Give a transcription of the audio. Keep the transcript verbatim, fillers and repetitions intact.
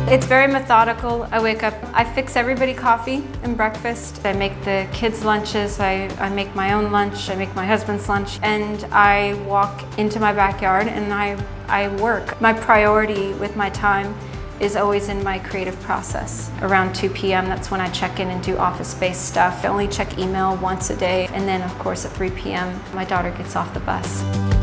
It's very methodical. I wake up, I fix everybody coffee and breakfast. I make the kids' lunches, I, I make my own lunch, I make my husband's lunch, and I walk into my backyard and I, I work. My priority with my time is always in my creative process. Around two p m that's when I check in and do office-based stuff. I only check email once a day, and then of course at three p m my daughter gets off the bus.